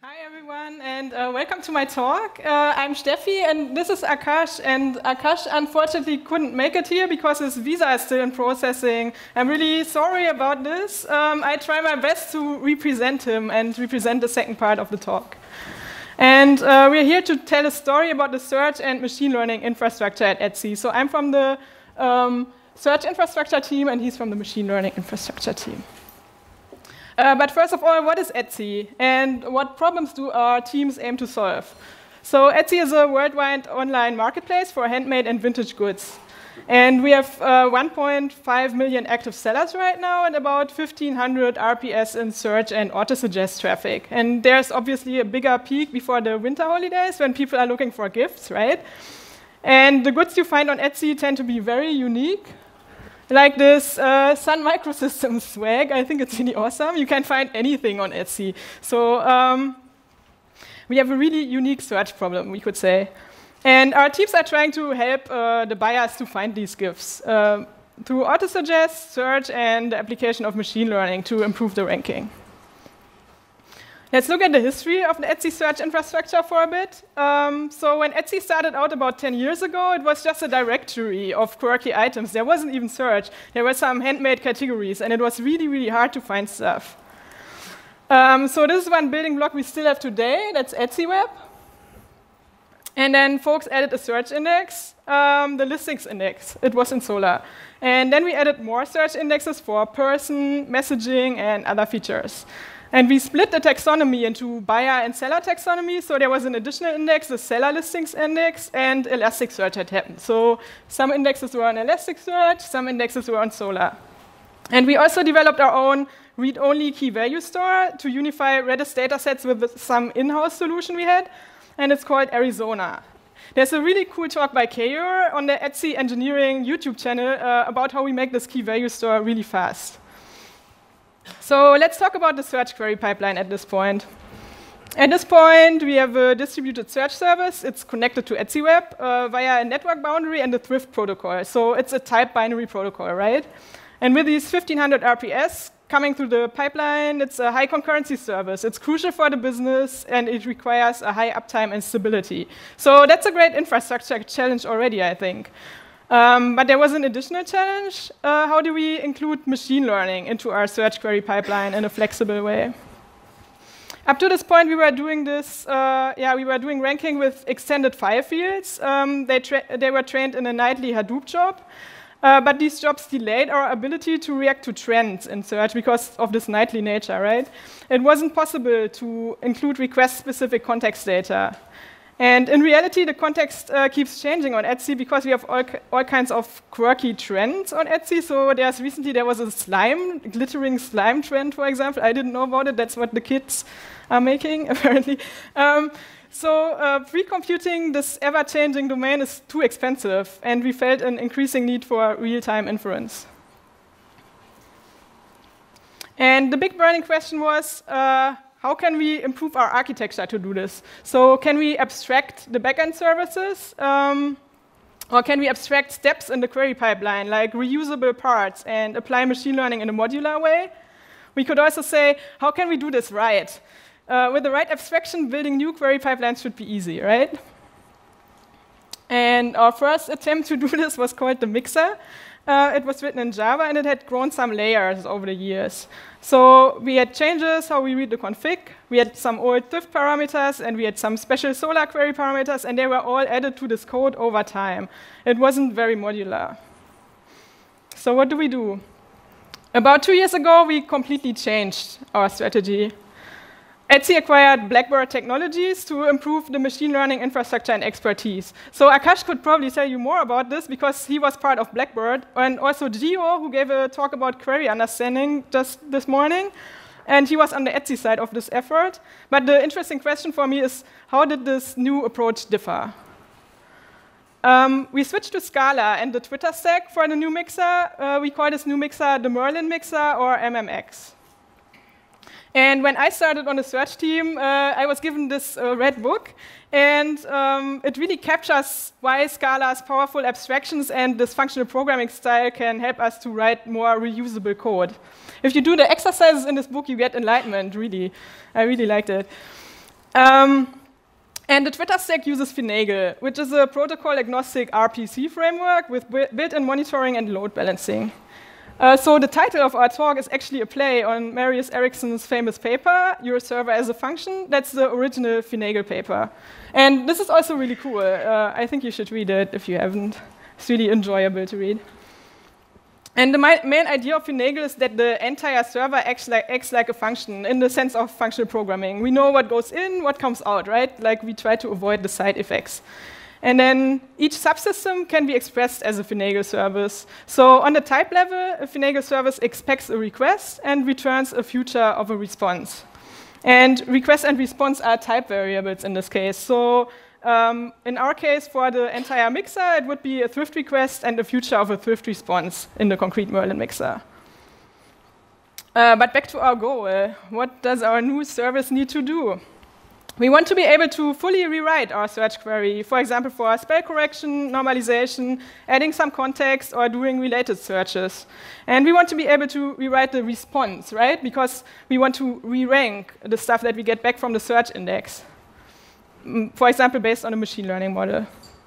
Hi everyone, and welcome to my talk. I'm Steffi, and this is Akash. And Akash unfortunately couldn't make it here because his visa is still in processing. I'm really sorry about this. I try my best to represent him and represent the second part of the talk. And we're here to tell a story about the search and machine learning infrastructure at Etsy. So I'm from the search infrastructure team, and he's from the machine learning infrastructure team. But first of all, what is Etsy, and what problems do our teams aim to solve? So Etsy is a worldwide online marketplace for handmade and vintage goods. And we have 1.5 million active sellers right now and about 1,500 RPS in search and auto-suggest traffic. And there's obviously a bigger peak before the winter holidays when people are looking for gifts, right? And the goods you find on Etsy tend to be very unique. Like this Sun Microsystems swag, I think it's really awesome. You can find anything on Etsy. So we have a really unique search problem, we could say. And our teams are trying to help the buyers to find these gifts through auto-suggest, search, and the application of machine learning to improve the ranking. Let's look at the history of the Etsy search infrastructure for a bit. So when Etsy started out about 10 years ago, it was just a directory of quirky items. There wasn't even search. There were some handmade categories, and it was really, really hard to find stuff. So this is one building block we still have today. That's Etsy Web. And then folks added a search index, the listings index. It was in Solr. And then we added more search indexes for person, messaging, and other features. And we split the taxonomy into buyer and seller taxonomy. So there was an additional index, the seller listings index, and Elasticsearch had happened. So some indexes were on Elasticsearch, some indexes were on Solr. And we also developed our own read-only key value store to unify Redis datasets with some in-house solution we had. And it's called Arizona. There's a really cool talk by Keyor on the Etsy engineering YouTube channel about how we make this key value store really fast. So let's talk about the search query pipeline at this point. At this point, we have a distributed search service. It's connected to Etsy Web via a network boundary and the Thrift protocol. So it's a type binary protocol, right? And with these 1,500 RPS coming through the pipeline, it's a high concurrency service. It's crucial for the business, and it requires a high uptime and stability. So that's a great infrastructure challenge already, I think. But there was an additional challenge. How do we include machine learning into our search query pipeline in a flexible way? Up to this point, we were doing this. We were doing ranking with extended file fields. They were trained in a nightly Hadoop job. But these jobs delayed our ability to react to trends in search because of this nightly nature, right? It wasn't possible to include request-specific context data. And in reality, the context keeps changing on Etsy because we have all kinds of quirky trends on Etsy. So there was a glittering slime trend, for example. I didn't know about it. That's what the kids are making, apparently. So pre-computing this ever-changing domain is too expensive, and we felt an increasing need for real-time inference. And the big burning question was, how can we improve our architecture to do this? So can we abstract the backend services? Or can we abstract steps in the query pipeline, like reusable parts, and apply machine learning in a modular way? We could also say, how can we do this right? With the right abstraction, building new query pipelines should be easy, right? And our first attempt to do this was called the Mixer. It was written in Java, and it had grown some layers over the years. So we had changes, how we read the config. We had some old Thrift parameters, and we had some special Solr query parameters, and they were all added to this code over time. It wasn't very modular. So what do? About 2 years ago, we completely changed our strategy. Etsy acquired Blackbird Technologies to improve the machine learning infrastructure and expertise. So Akash could probably tell you more about this because he was part of Blackbird, and also Gio, who gave a talk about query understanding just this morning, and he was on the Etsy side of this effort. But the interesting question for me is, how did this new approach differ? We switched to Scala and the Twitter stack for the new mixer. We call this new mixer the Merlin mixer, or MMX. And when I started on the search team, I was given this red book, and it really captures why Scala's powerful abstractions and this functional programming style can help us to write more reusable code. If you do the exercises in this book, you get enlightenment, really. I really liked it. And the Twitter stack uses Finagle, which is a protocol-agnostic RPC framework with built-in monitoring and load balancing. So the title of our talk is actually a play on Marius Erikson's famous paper, Your Server as a Function. That's the original Finagle paper. And this is also really cool. I think you should read it if you haven't. It's really enjoyable to read. And the main idea of Finagle is that the entire server acts like a function in the sense of functional programming. We know what goes in, what comes out, right? Like we try to avoid the side effects. And then each subsystem can be expressed as a Finagle service. So on the type level, a Finagle service expects a request and returns a future of a response. And request and response are type variables in this case. So in our case, for the entire mixer, it would be a thrift request and a future of a thrift response in the concrete Merlin mixer. But back to our goal. What does our new service need to do? We want to be able to fully rewrite our search query, for example, for spell correction, normalization, adding some context, or doing related searches. And we want to be able to rewrite the response, right? Because we want to re-rank the stuff that we get back from the search index. For example, based on a machine learning model.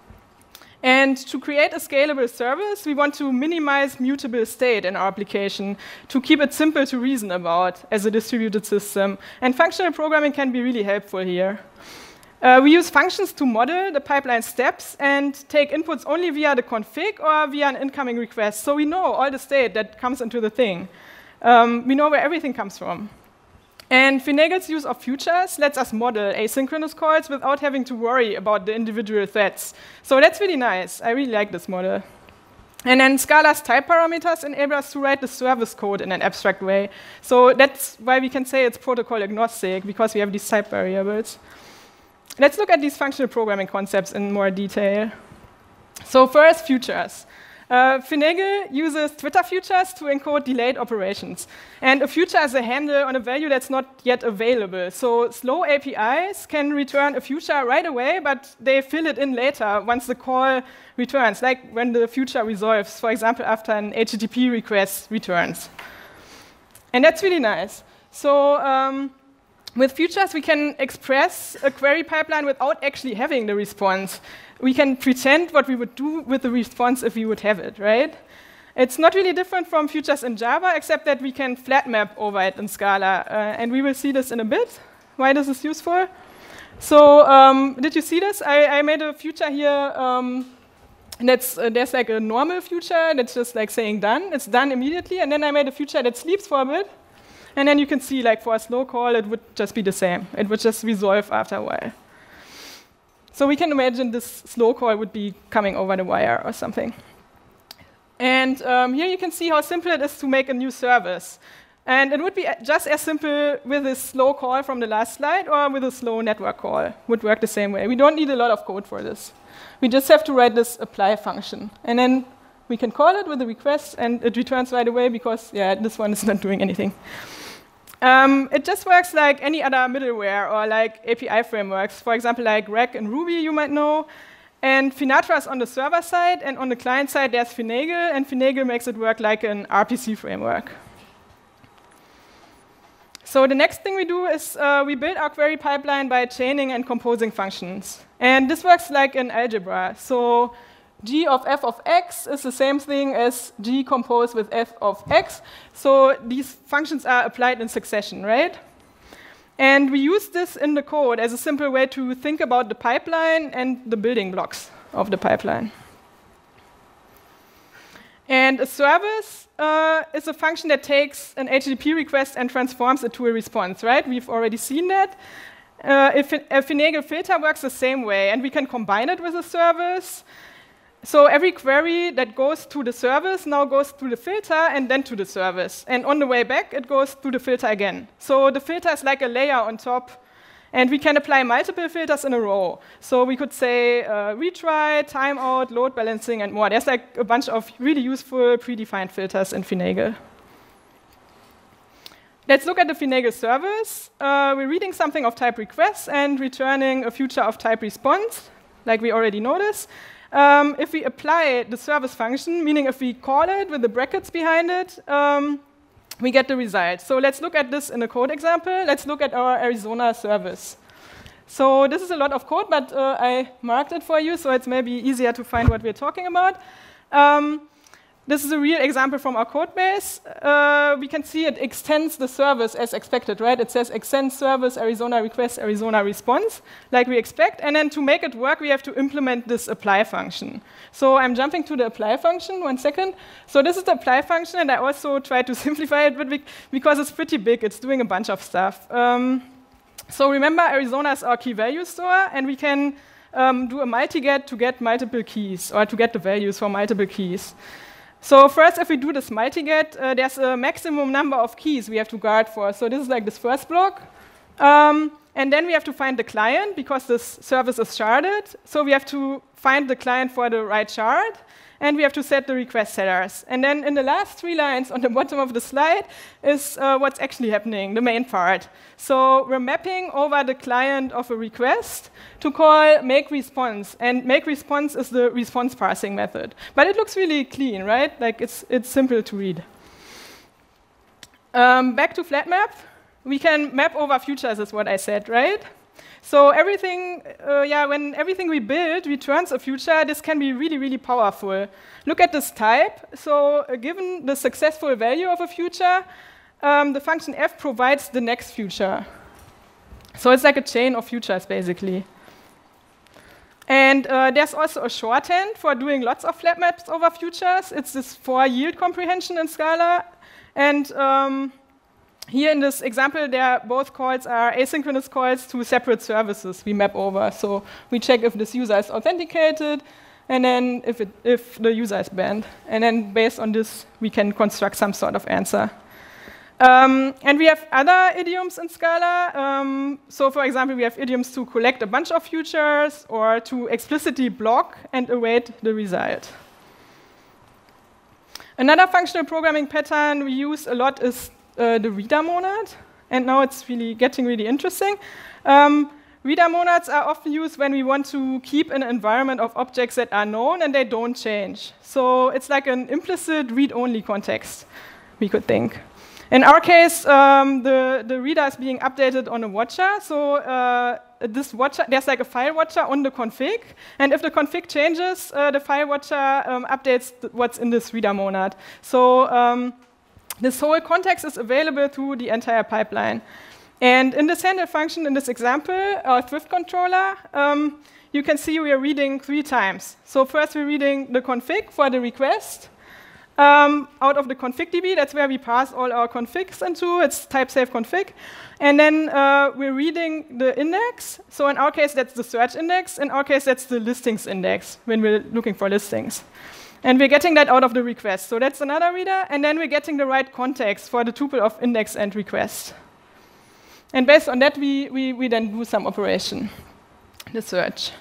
And to create a scalable service, we want to minimize mutable state in our application to keep it simple to reason about as a distributed system. And functional programming can be really helpful here. We use functions to model the pipeline steps and take inputs only via the config or via an incoming request. So we know all the state that comes into the thing. We know where everything comes from. And Finagle's use of futures lets us model asynchronous calls without having to worry about the individual threads. So that's really nice. I really like this model. And then Scala's type parameters enable us to write the service code in an abstract way. So that's why we can say it's protocol agnostic, because we have these type variables. Let's look at these functional programming concepts in more detail. So first, futures. Finagle uses Twitter futures to encode delayed operations. And a future is a handle on a value that's not yet available. So slow APIs can return a future right away, but they fill it in later once the call returns, like when the future resolves, for example, after an HTTP request returns. And that's really nice. So with futures, we can express a query pipeline without actually having the response. We can pretend what we would do with the response if we would have it, right? It's not really different from futures in Java, except that we can flat map over it in Scala. And we will see this in a bit, why this is useful. So did you see this? I made a future here. There's like a normal future that's just like saying done. It's done immediately. And then I made a future that sleeps for a bit. And then you can see, like, for a slow call, it would just be the same. It would just resolve after a while. So we can imagine this slow call would be coming over the wire or something. And here you can see how simple it is to make a new service. And it would be just as simple with this slow call from the last slide or with a slow network call. Would work the same way. We don't need a lot of code for this. We just have to write this apply function. And then we can call it with a request, and it returns right away because, yeah, this one is not doing anything. It just works like any other middleware or like API frameworks, for example, like Rack and Ruby, you might know. And Finatra is on the server side, and on the client side, there's Finagle, and Finagle makes it work like an RPC framework. So the next thing we do is we build our query pipeline by chaining and composing functions. And this works like in algebra. So g of f of x is the same thing as g composed with f of x. So these functions are applied in succession, right? And we use this in the code as a simple way to think about the pipeline and the building blocks of the pipeline. And a service is a function that takes an HTTP request and transforms it to a response, right? We've already seen that. A Finagle filter works the same way, and we can combine it with a service. So every query that goes to the service now goes through the filter and then to the service. And on the way back, it goes through the filter again. So the filter is like a layer on top. And we can apply multiple filters in a row. So we could say retry, timeout, load balancing, and more. There's like a bunch of really useful predefined filters in Finagle. Let's look at the Finagle service. We're reading something of type request and returning a future of type response, like we already noticed. If we apply the service function, meaning if we call it with the brackets behind it, we get the result. So let's look at this in a code example. Let's look at our Arizona service. So this is a lot of code, but I marked it for you, so it's maybe easier to find what we're talking about. This is a real example from our code base. We can see it extends the service as expected, right? It says extend service Arizona request, Arizona response, like we expect. And then to make it work, we have to implement this apply function. So I'm jumping to the apply function, 1 second. So this is the apply function, and I also try to simplify it a bit because it's pretty big. It's doing a bunch of stuff. So remember, Arizona is our key value store, and we can do a multi-get to get multiple keys, or to get the values for multiple keys. So first, if we do this multi-get, there's a maximum number of keys we have to guard for. So this is like this first block. And then we have to find the client, because this service is sharded. So we have to find the client for the right shard. And we have to set the request setters. And then in the last 3 lines on the bottom of the slide is what's actually happening, the main part. So we're mapping over the client of a request to call make response. And make response is the response parsing method. But it looks really clean, right? Like it's simple to read. Back to flat map. We can map over futures is what I said, right? So everything, when everything we build returns a future, this can be really, really powerful. Look at this type. So given the successful value of a future, the function f provides the next future. So it's like a chain of futures, basically. And there's also a shorthand for doing lots of flat maps over futures. It's this for yield comprehension in Scala. And here in this example, both calls are asynchronous calls to separate services we map over. So we check if this user is authenticated, and then if the user is banned. And then based on this, we can construct some sort of answer. And we have other idioms in Scala. So for example, we have idioms to collect a bunch of futures, or to explicitly block and await the result. Another functional programming pattern we use a lot is the reader monad, and now it's really getting really interesting. Reader monads are often used when we want to keep an environment of objects that are known and they don't change. So it's like an implicit read-only context, we could think. In our case, the reader is being updated on a watcher. So this watcher, there's like a file watcher on the config, and if the config changes, the file watcher updates what's in this reader monad. So this whole context is available through the entire pipeline. And in this handle function, in this example, our Thrift controller, you can see we are reading 3 times. So first we're reading the config for the request out of the config.db. That's where we pass all our configs into. It's type safe config. And then we're reading the index. So in our case, that's the search index. In our case, that's the listings index when we're looking for listings. And we're getting that out of the request. So that's another reader. And then we're getting the right context for the tuple of index and request. And based on that, we then do some operation, the search.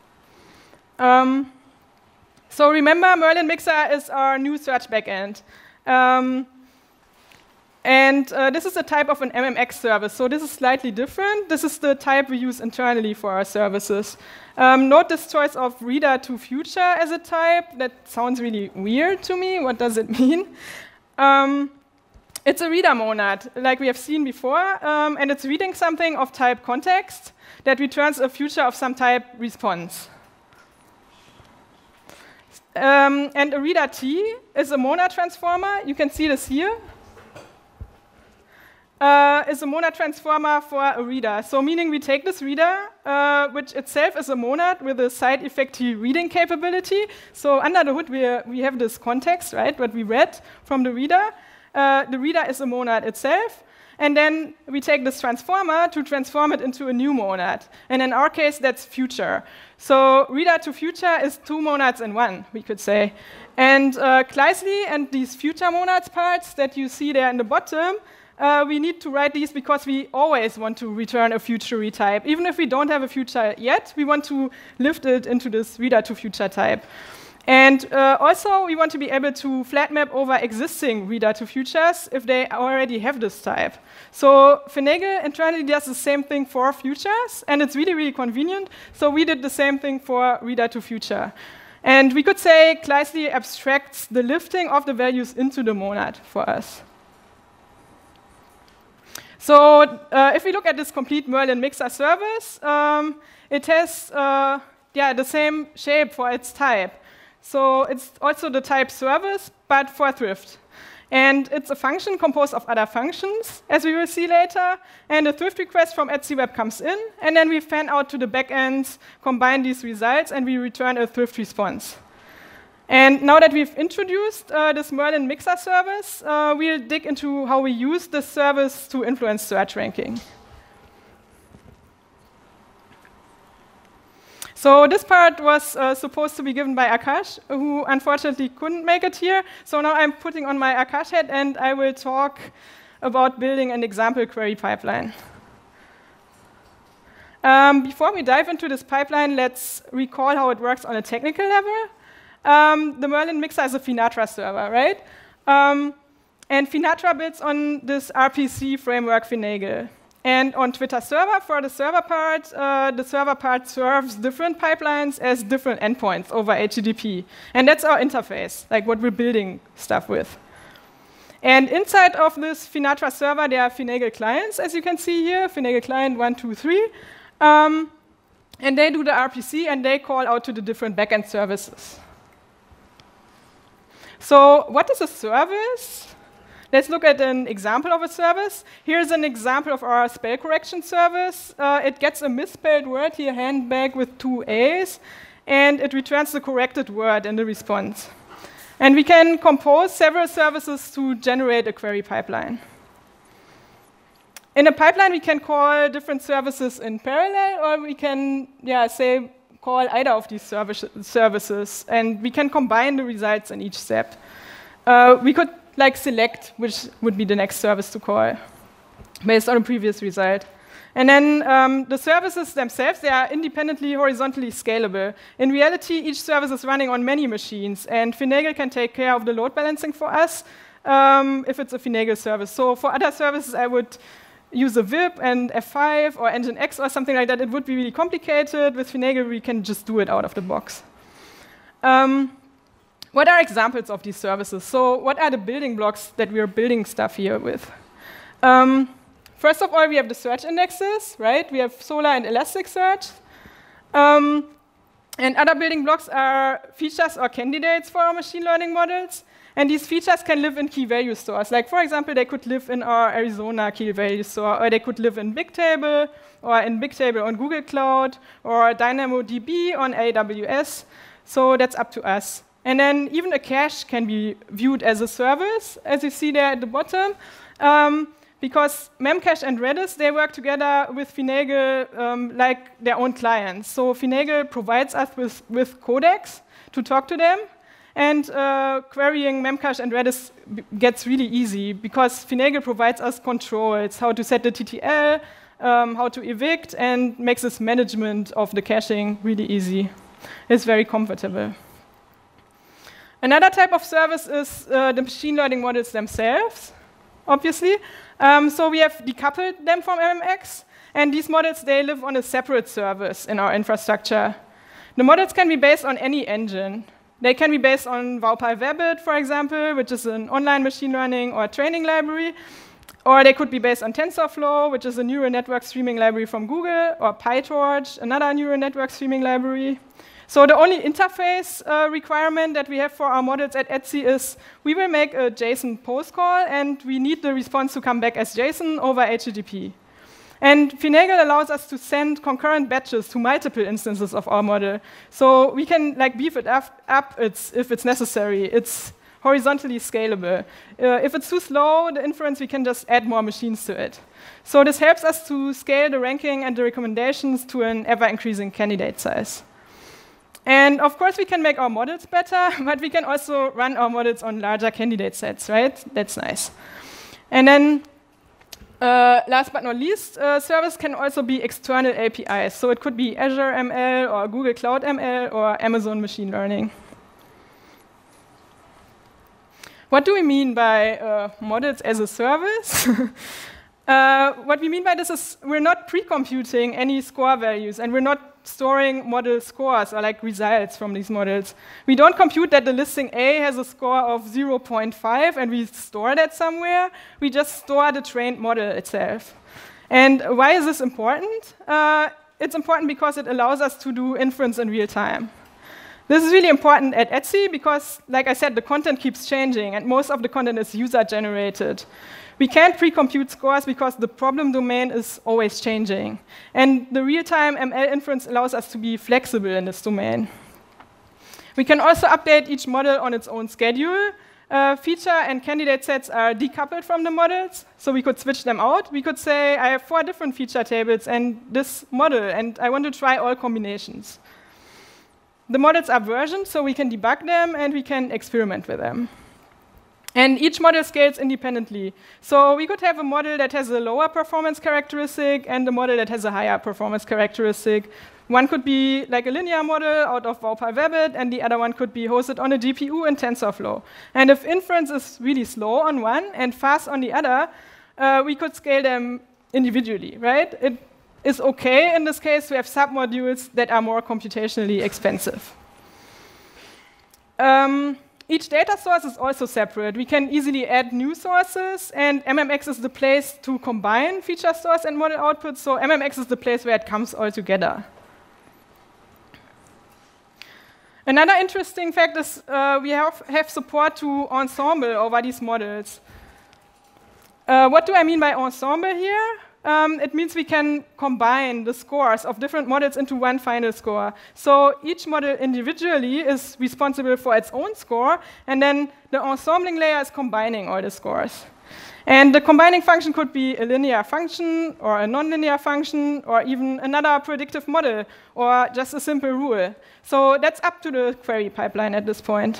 So remember, Merlin Mixer is our new search backend. This is a type of an MMX service. So this is slightly different. This is the type we use internally for our services. Note this choice of reader to future as a type. That sounds really weird to me. What does it mean? It's a reader monad, like we have seen before, and it's reading something of type context that returns a future of some type response. And a reader T is a monad transformer. You can see this here. Is a monad transformer for a reader. So meaning we take this reader, which itself is a monad with a side effective reading capability. So under the hood, we have this context, right, what we read from the reader. The reader is a monad itself. And then we take this transformer to transform it into a new monad. And in our case, that's future. So reader to future is 2 monads in 1, we could say. And Kleisli and these future monads parts that you see there in the bottom, we need to write these because we always want to return a future retype. Even if we don't have a future yet, we want to lift it into this reader to future type. And also, we want to be able to flat map over existing reader to futures if they already have this type. So Finagle internally does the same thing for futures, and it's really, really convenient. So we did the same thing for reader to future. And we could say Kleisli abstracts the lifting of the values into the monad for us. So if we look at this complete Merlin mixer service, it has the same shape for its type. So it's also the type service, but for Thrift. And it's a function composed of other functions, as we will see later. And a Thrift request from Etsy Web comes in, and then we fan out to the backends, combine these results, and we return a Thrift response. And now that we've introduced this Merlin mixer service, we'll dig into how we use this service to influence search ranking. So this part was supposed to be given by Akash, who unfortunately couldn't make it here. So now I'm putting on my Akash hat, and I will talk about building an example query pipeline. Before we dive into this pipeline, let's recall how it works on a technical level. The Merlin mixer is a Finatra server, right? And Finatra builds on this RPC framework Finagle. And on Twitter server, for the server part serves different pipelines as different endpoints over HTTP. And that's our interface, like what we're building stuff with. And inside of this Finatra server, there are Finagle clients, as you can see here, Finagle client 1, 2, 3. And they do the RPC, and they call out to the different backend services. So what is a service? Let's look at an example of a service. Here's an example of our spell correction service. It gets a misspelled word here, handbag with 2 A's, and it returns the corrected word in the response. And we can compose several services to generate a query pipeline. In a pipeline, we can call different services in parallel, or we can, say, call either of these services, and we can combine the results in each step. We could select which would be the next service to call based on a previous result. And then the services themselves, they are independently horizontally scalable. In reality, each service is running on many machines, and Finagle can take care of the load balancing for us if it's a Finagle service. So for other services, I would use a VIP and F5 or Nginx or something like that. It would be really complicated. With Finagle, we can just do it out of the box. What are examples of these services? So what are the building blocks that we are building stuff here with? First of all, we have the search indexes, right? We have Solr and Elasticsearch. And other building blocks are features or candidates for our machine learning models. And these features can live in key value stores. Like, for example, they could live in our Arizona key value store, or they could live in Bigtable, or in Bigtable on Google Cloud, or DynamoDB on AWS. So that's up to us. And then even a cache can be viewed as a service, as you see there at the bottom, because Memcache and Redis, they work together with Finagle like their own clients. So Finagle provides us with codecs to talk to them, and querying Memcache and Redis gets really easy, because Finagle provides us controls, how to set the TTL, how to evict, and makes this management of the caching really easy. It's very comfortable. Another type of service is the machine learning models themselves, obviously. So we have decoupled them from MMX, and these models, they live on a separate service in our infrastructure. The models can be based on any engine. They can be based on VauPyVabbit, for example, which is an online machine learning or training library, or they could be based on TensorFlow, which is a neural network streaming library from Google, or PyTorch, another neural network streaming library. So the only interface requirement that we have for our models at Etsy is we will make a JSON post call, and we need the response to come back as JSON over HTTP. And Finagle allows us to send concurrent batches to multiple instances of our model. So we can beef it up if it's necessary. It's horizontally scalable. If it's too slow, the inference, we can just add more machines to it. So this helps us to scale the ranking and the recommendations to an ever-increasing candidate size. And of course, we can make our models better, but we can also run our models on larger candidate sets, right? That's nice. And then, last but not least, service can also be external APIs. So it could be Azure ML, or Google Cloud ML, or Amazon Machine Learning. What do we mean by models as a service? What we mean by this is we're not pre-computing any score values, and we're not storing model scores or like results from these models. We don't compute that the listing A has a score of 0.5 and we store that somewhere. We just store the trained model itself. And why is this important? It's important because it allows us to do inference in real time. This is really important at Etsy because, like I said, the content keeps changing and most of the content is user-generated. We can't pre-compute scores because the problem domain is always changing. And the real-time ML inference allows us to be flexible in this domain. We can also update each model on its own schedule. Feature and candidate sets are decoupled from the models, so we could switch them out. We could say, I have 4 different feature tables and this model, and I want to try all combinations. The models are versioned, so we can debug them and we can experiment with them. And each model scales independently. So we could have a model that has a lower performance characteristic and a model that has a higher performance characteristic. One could be like a linear model out of VauPyVabbit, and the other one could be hosted on a GPU in TensorFlow. And if inference is really slow on one and fast on the other, we could scale them individually, right? It is OK in this case to have submodules that are more computationally expensive. Each data source is also separate. We can easily add new sources, and MMX is the place to combine feature source and model output, so MMX is the place where it comes all together. Another interesting fact is we have support to ensemble over these models. What do I mean by ensemble here? It means we can combine the scores of different models into one final score. So each model individually is responsible for its own score, and then the ensembling layer is combining all the scores. And the combining function could be a linear function, or a nonlinear function, or even another predictive model, or just a simple rule. So that's up to the query pipeline at this point.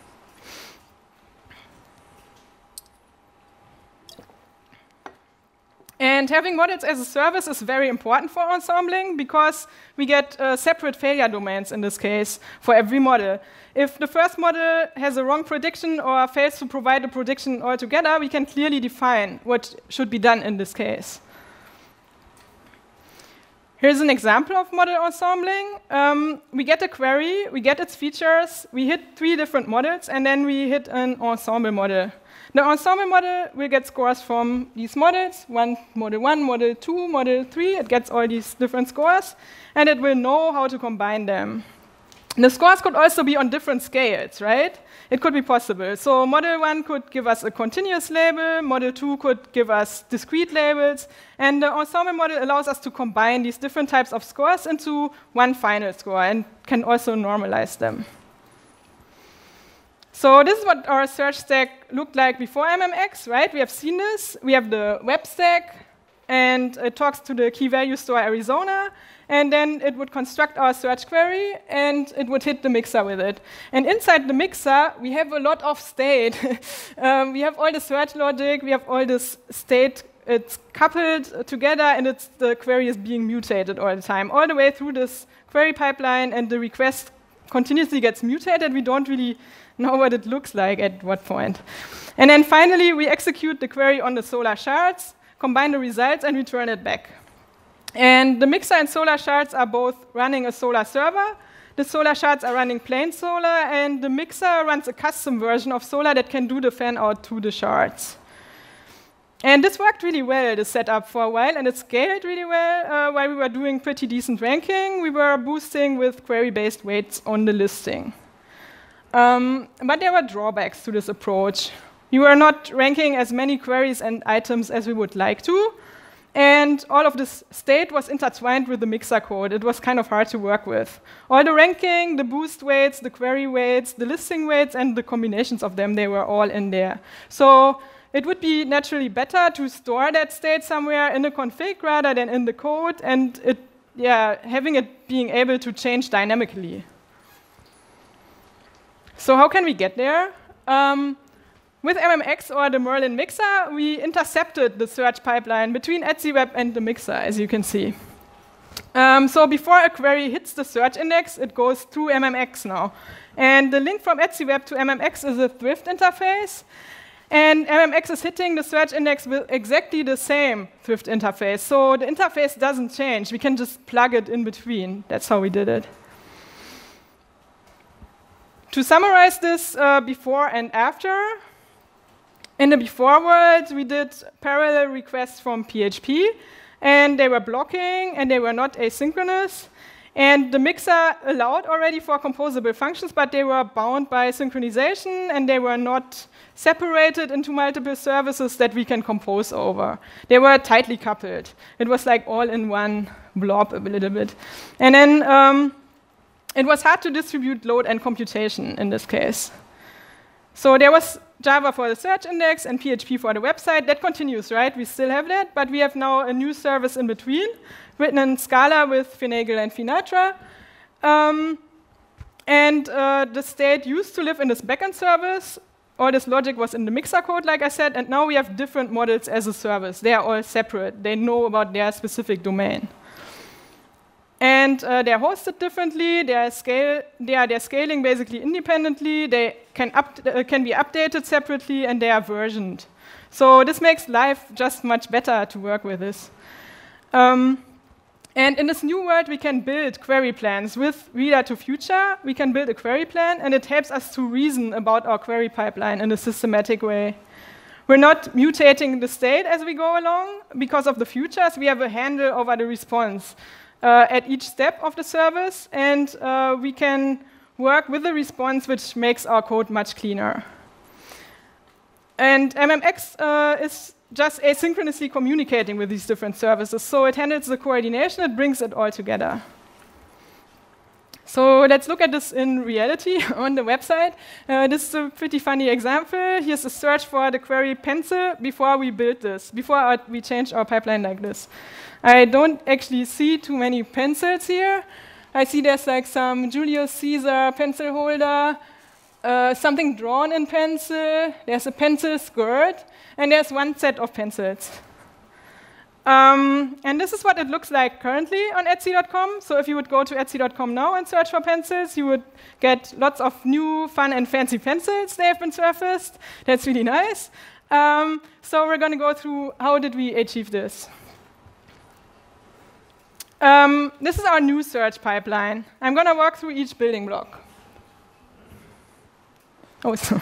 And having models as a service is very important for ensembling because we get separate failure domains in this case for every model. If the first model has a wrong prediction or fails to provide a prediction altogether, we can clearly define what should be done in this case. Here's an example of model ensembling. We get a query, we get its features, we hit 3 different models, and then we hit an ensemble model. The ensemble model will get scores from these models, model 1, model 2, model 3. It gets all these different scores, and it will know how to combine them. The scores could also be on different scales, right? It could be possible. So model 1 could give us a continuous label, model 2 could give us discrete labels, and the ensemble model allows us to combine these different types of scores into one final score and can also normalize them. So this is what our search stack looked like before MMX, right? We have seen this. We have the web stack, and it talks to the key value store Arizona, and then it would construct our search query, and it would hit the mixer with it. And inside the mixer, we have a lot of state. We have all the search logic. We have all this state. It's coupled together, and the query is being mutated all the time, all the way through this query pipeline, and the request continuously gets mutated. We don't really know what it looks like at what point. And then finally, we execute the query on the Solr shards, combine the results, and return it back. And the mixer and Solr shards are both running a Solr server. The Solr shards are running plain Solr, and the mixer runs a custom version of Solr that can do the fan-out to the shards. And this worked really well, the setup, for a while, and it scaled really well. While we were doing pretty decent ranking, we were boosting with query-based weights on the listing. But there were drawbacks to this approach. We were not ranking as many queries and items as we would like to, and all of this state was intertwined with the mixer code. It was kind of hard to work with. All the ranking, the boost weights, the query weights, the listing weights, and the combinations of them, they were all in there. So it would be naturally better to store that state somewhere in the config rather than in the code, and having it being able to change dynamically. So how can we get there? With MMX or the Merlin mixer, we intercepted the search pipeline between Etsy Web and the mixer, as you can see. So before a query hits the search index, it goes through MMX now. And the link from Etsy Web to MMX is a Thrift interface. And MMX is hitting the search index with exactly the same Thrift interface. So the interface doesn't change. We can just plug it in between. That's how we did it. To summarize this before and after, in the before world, we did parallel requests from PHP, and they were blocking, and they were not asynchronous. And the mixer allowed already for composable functions, but they were bound by synchronization, and they were not separated into multiple services that we can compose over. They were tightly coupled. It was like all in one blob a little bit. And then it was hard to distribute load and computation in this case. So there was Java for the search index and PHP for the website. That continues, right? We still have that, but we have now a new service in between, written in Scala with Finagle and Finatra. The state used to live in this backend service. All this logic was in the mixer code, like I said, and now we have different models as a service. They are all separate. They know about their specific domain. And they're hosted differently. They're scaling basically independently. They can be updated separately, and they are versioned. So this makes life just much better to work with this. And in this new world, we can build query plans. With Reader to Future, we can build a query plan, and it helps us to reason about our query pipeline in a systematic way. We're not mutating the state as we go along. Because of the futures, we have a handle over the response at each step of the service, and we can work with the response, which makes our code much cleaner. And MMX is just asynchronously communicating with these different services. So it handles the coordination, it brings it all together. So let's look at this in reality on the website. This is a pretty funny example. Here's a search for the query pencil before we built this, before we changed our pipeline like this. I don't actually see too many pencils here. I see there's like some Julius Caesar pencil holder, something drawn in pencil, there's a pencil skirt, and there's one set of pencils. And this is what it looks like currently on Etsy.com. So if you would go to Etsy.com now and search for pencils, you would get lots of new, fun, and fancy pencils. They have been surfaced. That's really nice. So we're going to go through how did we achieve this. This is our new search pipeline. I'm going to walk through each building block. Oh, sorry.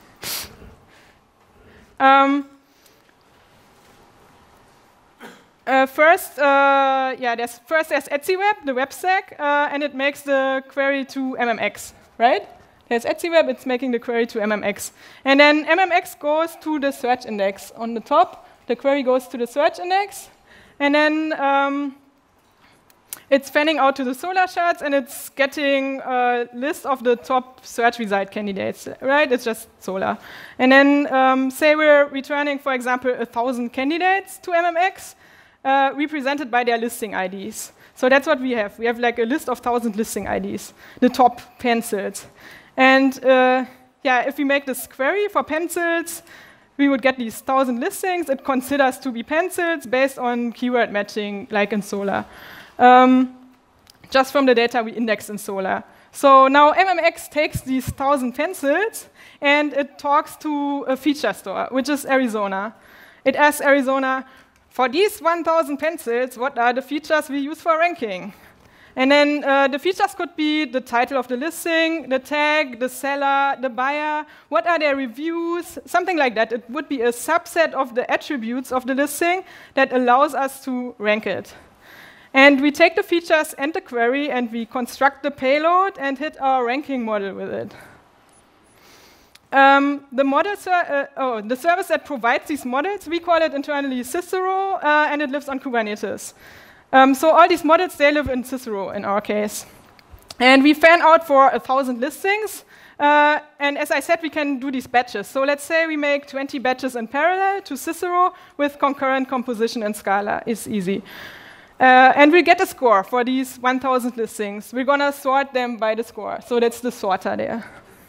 First there's Etsy Web, the web stack, and it makes the query to MMX, right? There's Etsy Web, it's making the query to MMX. And then MMX goes to the search index. On the top, the query goes to the search index, and then it's fanning out to the Solr shards, and it's getting a list of the top search result candidates, right? It's just Solr. And then say we're returning, for example, 1,000 candidates to MMX, represented by their listing IDs. So that's what we have. We have like a list of 1,000 listing IDs, the top pencils. And if we make this query for pencils, we would get these 1,000 listings. It considers to be pencils based on keyword matching, like in Solr. Just from the data we indexed in Solr. So now MMX takes these 1,000 pencils and it talks to a feature store, which is Arizona. It asks Arizona, for these 1,000 pencils, what are the features we use for ranking? And then the features could be the title of the listing, the tag, the seller, the buyer, what are their reviews, something like that. It would be a subset of the attributes of the listing that allows us to rank it. And we take the features and the query, and we construct the payload and hit our ranking model with it. The service that provides these models, we call it internally Cicero, and it lives on Kubernetes. So all these models, they live in Cicero in our case. And we fan out for 1,000 listings. And as I said, we can do these batches. So let's say we make 20 batches in parallel to Cicero with concurrent composition in Scala. It's easy. And we get a score for these 1,000 listings. We're going to sort them by the score. So that's the sorter there.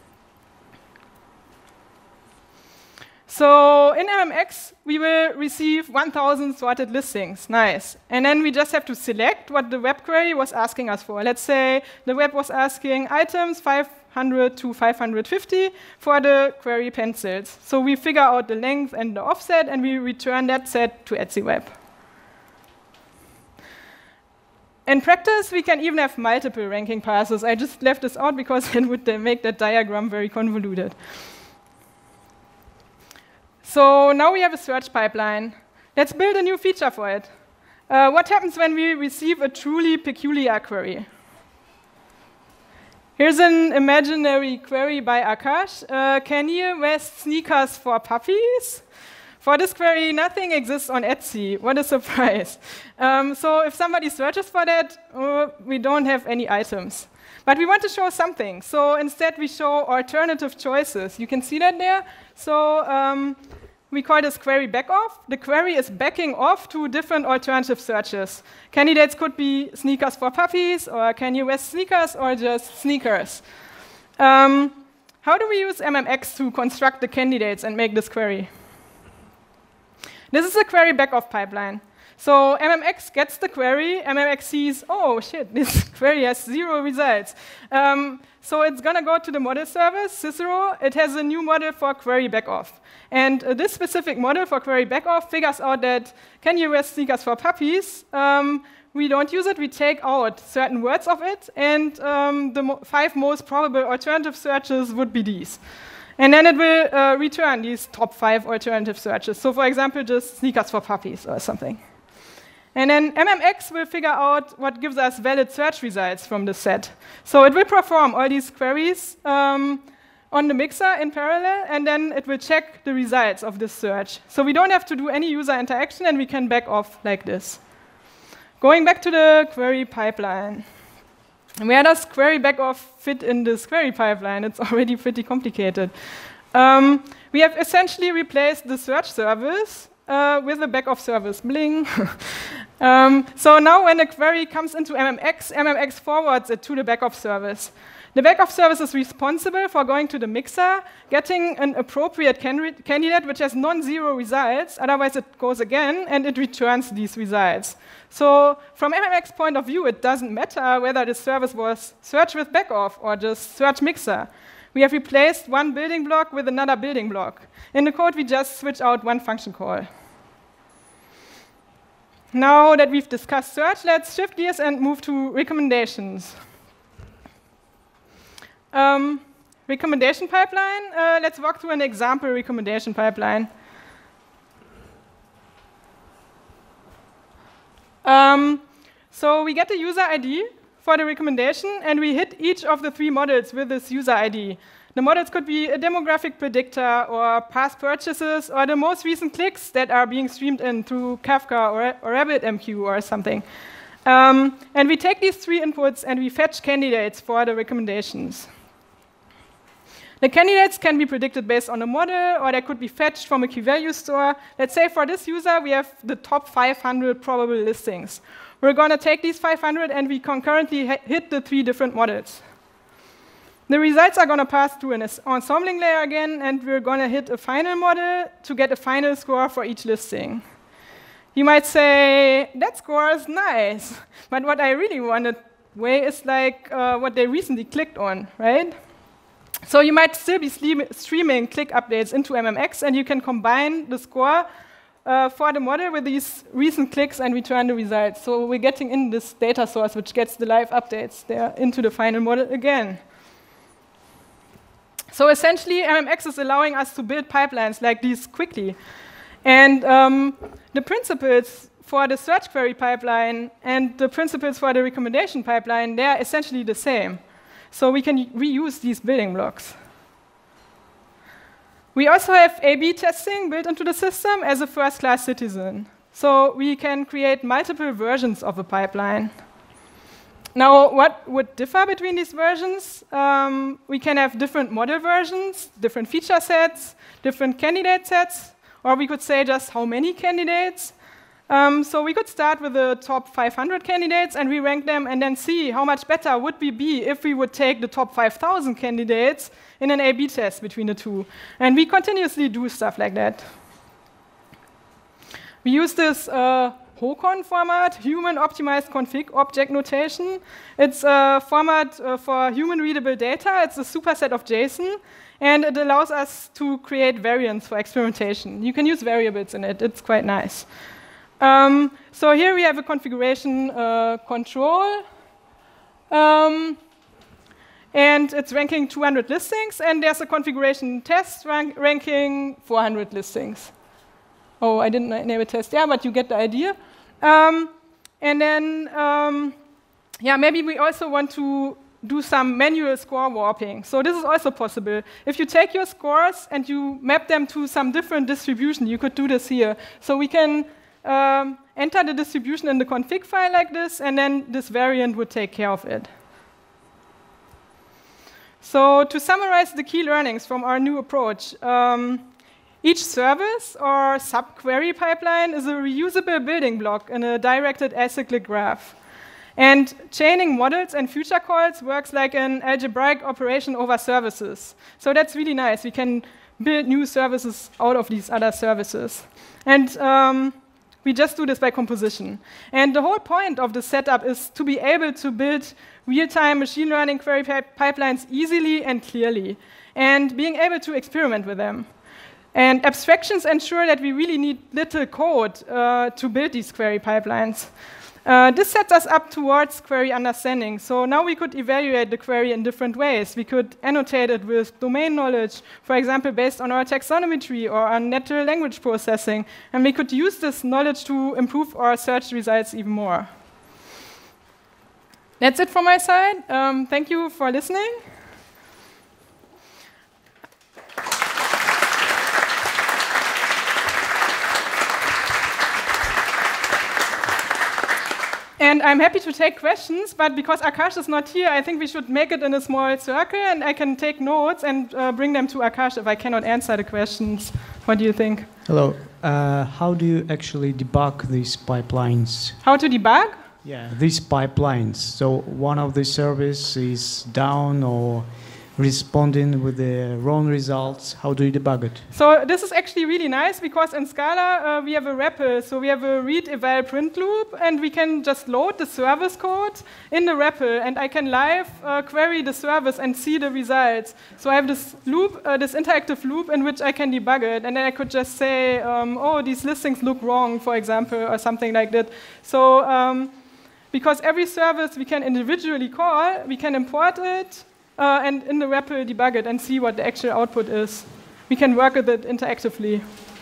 So in MMX, we will receive 1,000 sorted listings. Nice. And then we just have to select what the web query was asking us for. Let's say the web was asking items 500 to 550 for the query pencils. So we figure out the length and the offset, and we return that set to Etsy Web. In practice, we can even have multiple ranking passes. I just left this out because it would make that diagram very convoluted. So now we have a search pipeline. Let's build a new feature for it. What happens when we receive a truly peculiar query? Here's an imaginary query by Akash. Can you wear sneakers for puppies? For this query, nothing exists on Etsy. What a surprise. So if somebody searches for that, we don't have any items. But we want to show something. So instead, we show alternative choices. You can see that there. So we call this query backoff. The query is backing off to different alternative searches. Candidates could be sneakers for puppies, or can you wear sneakers, or just sneakers. How do we use MMX to construct the candidates and make this query? This is a query backoff pipeline. So MMX gets the query. MMX sees, oh, shit, this query has 0 results. So it's going to go to the model service, Cicero. It has a new model for query backoff. And this specific model for query backoff figures out that, can you wear sneakers for puppies? We don't use it. We take out certain words of it. And the 5 most probable alternative searches would be these. And then it will return these top 5 alternative searches. So for example, just sneakers for puppies or something. And then MMX will figure out what gives us valid search results from the set. So it will perform all these queries on the mixer in parallel, and then it will check the results of this search. So we don't have to do any user interaction, and we can back off like this. Going back to the query pipeline. Where does query backoff fit in this query pipeline? It's already pretty complicated. We have essentially replaced the search service with a backoff service, bling. So now when a query comes into MMX, MMX forwards it to the backoff service. The backoff service is responsible for going to the mixer, getting an appropriate candidate which has non-zero results, otherwise it goes again, and it returns these results. So from MMX point of view, it doesn't matter whether the service was search with backoff or just search mixer. We have replaced one building block with another building block. In the code, we just switch out one function call. Now that we've discussed search, let's shift gears and move to recommendations. Recommendation pipeline. Let's walk through an example recommendation pipeline. So we get the user ID for the recommendation, and we hit each of the 3 models with this user ID. The models could be a demographic predictor, or past purchases, or the most recent clicks that are being streamed in through Kafka or RabbitMQ or something. And we take these 3 inputs, and we fetch candidates for the recommendations. The candidates can be predicted based on a model, or they could be fetched from a key-value store. Let's say for this user, we have the top 500 probable listings. We're going to take these 500, and we concurrently hit the 3 different models. The results are going to pass through an ensembling layer again, and we're going to hit a final model to get a final score for each listing. You might say, that score is nice, but what I really want to weigh is like what they recently clicked on, right? So you might still be streaming click updates into MMX, and you can combine the score for the model with these recent clicks and return the results. So we're getting in this data source, which gets the live updates there into the final model again. So essentially, MMX is allowing us to build pipelines like these quickly. And the principles for the search query pipeline and the principles for the recommendation pipeline, they are essentially the same. So we can reuse these building blocks. We also have A/B testing built into the system as a first-class citizen. So we can create multiple versions of a pipeline. Now, what would differ between these versions? We can have different model versions, different feature sets, different candidate sets, or we could say just how many candidates. So we could start with the top 500 candidates, and we rank them, and then see how much better would we be if we would take the top 5,000 candidates in an A/B test between the 2. And we continuously do stuff like that. We use this HOCON format, Human Optimized Config Object Notation. It's a format for human-readable data. It's a superset of JSON, and it allows us to create variants for experimentation. You can use variables in it. It's quite nice. So here we have a configuration control. And it's ranking 200 listings, and there's a configuration test ranking 400 listings. Oh, I didn't name a test, yeah, but you get the idea. And then, yeah, maybe we also want to do some manual score warping. So this is also possible. If you take your scores and you map them to some different distribution, you could do this here. So we can enter the distribution in the config file like this, and then this variant would take care of it. So to summarize the key learnings from our new approach, each service or sub-query pipeline is a reusable building block in a directed acyclic graph. And chaining models and future calls works like an algebraic operation over services. So that's really nice. We can build new services out of these other services. And we just do this by composition. And the whole point of the setup is to be able to build real-time machine learning query pipelines easily and clearly, and being able to experiment with them. And abstractions ensure that we really need little code to build these query pipelines. This sets us up towards query understanding. So now we could evaluate the query in different ways. We could annotate it with domain knowledge, for example, based on our taxonomy tree or on natural language processing. And we could use this knowledge to improve our search results even more. That's it from my side. Thank you for listening. And I'm happy to take questions, but because Akash is not here, I think we should make it in a small circle, and I can take notes and bring them to Akash if I cannot answer the questions. What do you think? Hello. How do you actually debug these pipelines? How to debug? Yeah, these pipelines. So one of the service is down or responding with the wrong results. How do you debug it? So this is actually really nice because in Scala we have a REPL. So we have a read, eval, print loop, and we can just load the service code in the REPL, and I can live query the service and see the results. So I have this loop, this interactive loop in which I can debug it, and then I could just say, oh, these listings look wrong, for example, or something like that. So because every service we can individually call, we can import it, and in the REPL debug it and see what the actual output is. We can work with it interactively.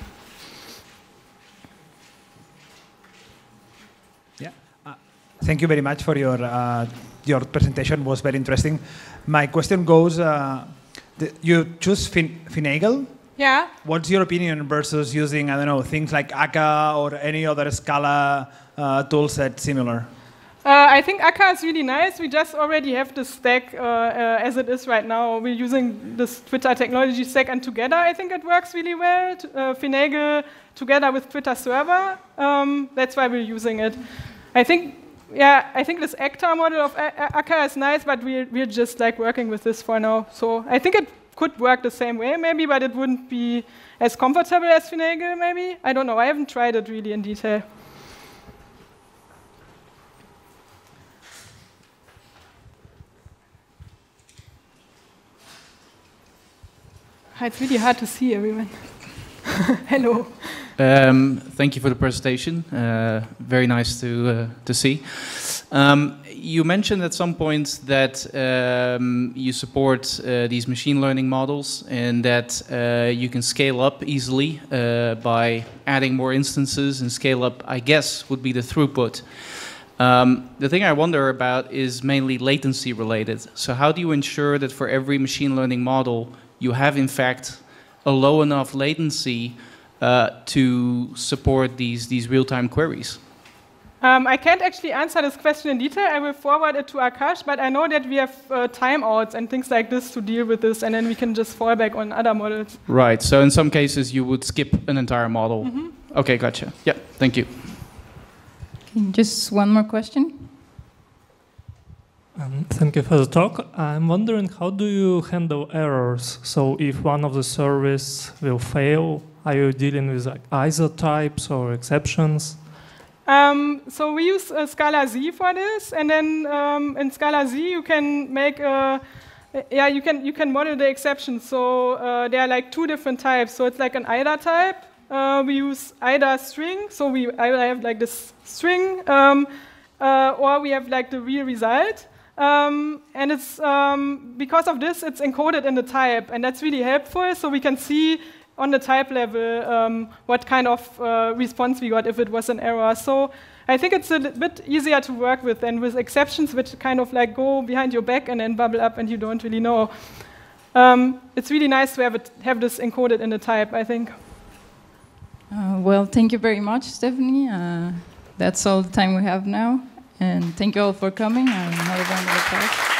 Yeah. Thank you very much for your presentation. Was very interesting. My question goes, you choose Finagle? Yeah. What's your opinion versus using, I don't know, things like Akka or any other Scala tool set similar? I think Akka is really nice. We just already have the stack as it is right now. We're using this Twitter technology stack, and together I think it works really well. Finagle together with Twitter server. That's why we're using it. I think this actor model of Akka is nice, but we're just like working with this for now. So I think it could work the same way maybe, but it wouldn't be as comfortable as Finagle maybe. I don't know. I haven't tried it really in detail. It's really hard to see everyone. Hello. Thank you for the presentation. Very nice to see. You mentioned at some point that you support these machine learning models and that you can scale up easily by adding more instances, and scale up, I guess, would be the throughput. The thing I wonder about is mainly latency related. So how do you ensure that for every machine learning model you have, in fact, a low enough latency to support these real-time queries? I can't actually answer this question in detail. I will forward it to Akash, but I know that we have timeouts and things like this to deal with this, and then we can just fall back on other models. Right, so in some cases you would skip an entire model. Mm-hmm. Okay, gotcha. Yeah, thank you. Okay, just one more question. Thank you for the talk. I'm wondering, how do you handle errors? So if one of the service will fail, are you dealing with like isotypes or exceptions? So we use Scala Z for this, and then in Scala Z you can make you can model the exceptions. So there are like 2 different types. So it's like an IDA type. We use IDA string. So I have like this string, or we have like the real result. And it's because of this, it's encoded in the type, and that's really helpful. So we can see on the type level what kind of response we got if it was an error. So I think it's a bit easier to work with than with exceptions, which kind of like go behind your back and then bubble up and you don't really know. It's really nice to have this encoded in the type, I think. Well, thank you very much, Stephanie. That's all the time we have now. And thank you all for coming. Have a wonderful talk.